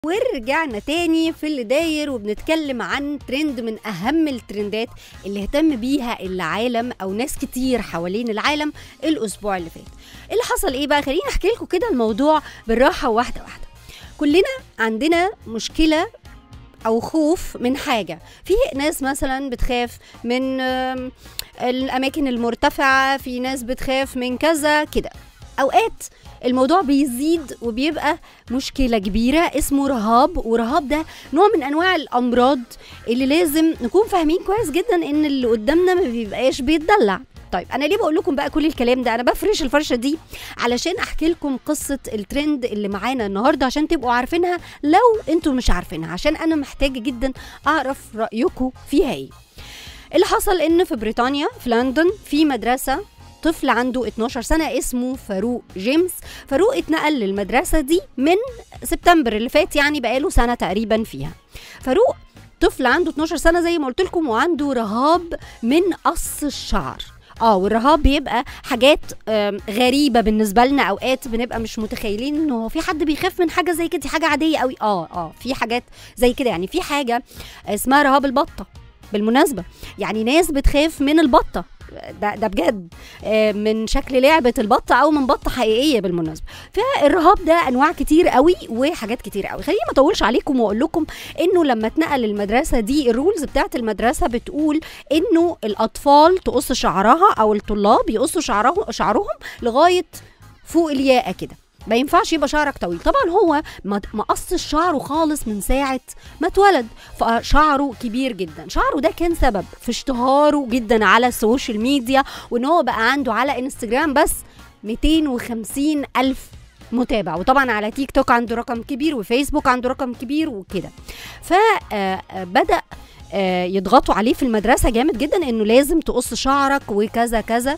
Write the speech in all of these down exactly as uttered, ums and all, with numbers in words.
ورجعنا تاني في اللي داير وبنتكلم عن ترند من اهم الترندات اللي اهتم بيها العالم او ناس كتير حوالين العالم الاسبوع اللي فات. اللي حصل ايه بقى؟ خليني احكي لكم كده الموضوع بالراحه واحده واحده. كلنا عندنا مشكله او خوف من حاجه. في ناس مثلا بتخاف من الاماكن المرتفعه، في ناس بتخاف من كذا كده. اوقات الموضوع بيزيد وبيبقى مشكلة كبيرة اسمه رهاب، ورهاب ده نوع من انواع الامراض اللي لازم نكون فاهمين كويس جدا ان اللي قدامنا ما بيبقاش بيتدلع. طيب انا ليه بقول لكم بقى كل الكلام ده؟ انا بفرش الفرشه دي علشان احكي لكم قصه الترند اللي معانا النهارده عشان تبقوا عارفينها لو انتوا مش عارفينها، عشان انا محتاجه جدا اعرف رايكم فيها ايه. اللي حصل ان في بريطانيا في لندن في مدرسه طفل عنده اتناشر سنة اسمه فاروق جيمس. فاروق اتنقل للمدرسة دي من سبتمبر اللي فات، يعني بقاله سنة تقريبا فيها. فاروق طفل عنده اتناشر سنة زي ما قلت لكم، وعنده رهاب من قص الشعر. اه والرهاب بيبقى حاجات غريبة بالنسبة لنا، اوقات بنبقى مش متخيلين انه في حد بيخاف من حاجة زي كده، دي حاجة عادية قوي. اه اه في حاجات زي كده، يعني في حاجة اسمها رهاب البطة بالمناسبة، يعني ناس بتخاف من البطة، ده ده بجد من شكل لعبه البطه او من بطه حقيقيه بالمناسبه. فالرهاب ده انواع كتير قوي وحاجات كتير قوي. خليني ما اطولش عليكم واقول لكم انه لما اتنقل المدرسه دي الرولز بتاعت المدرسه بتقول انه الاطفال تقص شعرها او الطلاب يقصوا شعرهم شعرهم لغايه فوق الياقه كده، ما ينفعش يبقى شعرك طويل. طبعا هو ما قصش شعره خالص من ساعه ما اتولد، فشعره كبير جدا. شعره ده كان سبب في اشتهاره جدا على السوشيال ميديا، وان هو بقى عنده على انستجرام بس مئتين وخمسين الف متابع، وطبعا على تيك توك عنده رقم كبير، وفيسبوك عنده رقم كبير وكده. فبدأ يضغطوا عليه في المدرسه جامد جدا انه لازم تقص شعرك وكذا كذا.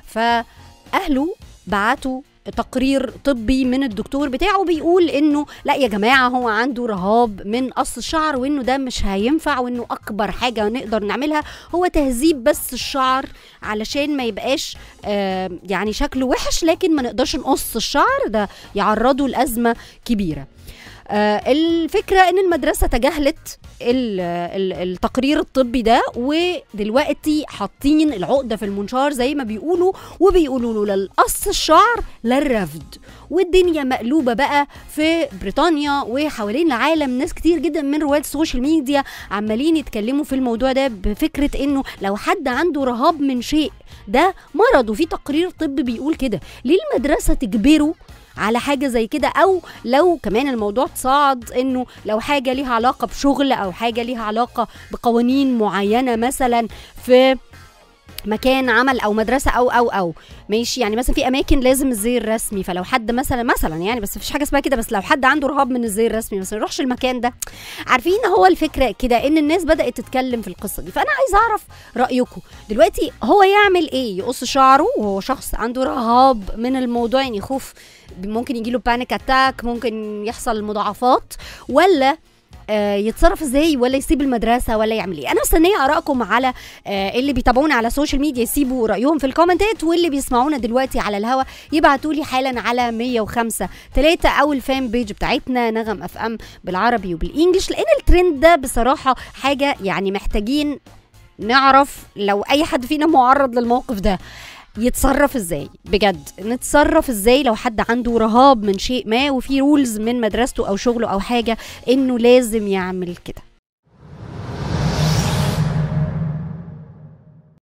فاهله بعتوا تقرير طبي من الدكتور بتاعه بيقول انه لا يا جماعه هو عنده رهاب من قص الشعر، وانه ده مش هينفع، وانه اكبر حاجه نقدر نعملها هو تهذيب بس الشعر علشان ما يبقاش آه يعني شكله وحش، لكن ما نقدرش نقص الشعر ده يعرضه لازمه كبيره. آه الفكرة ان المدرسة تجاهلت التقرير الطبي ده، ودلوقتي حاطين العقدة في المنشار زي ما بيقولوا، وبيقولوا له للقص الشعر للرفض. والدنيا مقلوبة بقى في بريطانيا وحوالين العالم. ناس كتير جدا من رواد السوشيال ميديا عمالين يتكلموا في الموضوع ده بفكرة انه لو حد عنده رهاب من شيء ده مرض، وفي تقرير طبي بيقول كده، ليه المدرسة تجبره على حاجة زي كده؟ او لو كمان الموضوع تصاعد انه لو حاجة ليها علاقة بشغل او حاجة ليها علاقة بقوانين معينة مثلا في مكان عمل او مدرسه او او او ماشي، يعني مثلا في اماكن لازم الزي الرسمي، فلو حد مثلا مثلا يعني بس مفيش حاجه اسمها كده، بس لو حد عنده رهاب من الزي الرسمي مثلا يروحش المكان ده. عارفين هو الفكره كده ان الناس بدات تتكلم في القصه دي. فانا عايز اعرف رايكم دلوقتي، هو يعمل ايه؟ يقص شعره وهو شخص عنده رهاب من الموضوع، يعني خوف ممكن يجيله بانيك اتاك، ممكن يحصل مضاعفات، ولا آه يتصرف ازاي، ولا يسيب المدرسه، ولا يعمل ايه؟ انا مستنيه ارائكم على آه اللي بيتابعونا على السوشيال ميديا يسيبوا رايهم في الكومنتات، واللي بيسمعونا دلوقتي على الهوا يبعتوا لي حالا على مية وخمسة تلاتة او الفان بيج بتاعتنا نغم اف ام بالعربي وبالانجلش، لان الترند ده بصراحه حاجه يعني محتاجين نعرف لو اي حد فينا معرض للموقف ده يتصرف ازاي. بجد نتصرف ازاي لو حد عنده رهاب من شيء ما وفي رولز من مدرسته او شغله او حاجه انه لازم يعمل كده.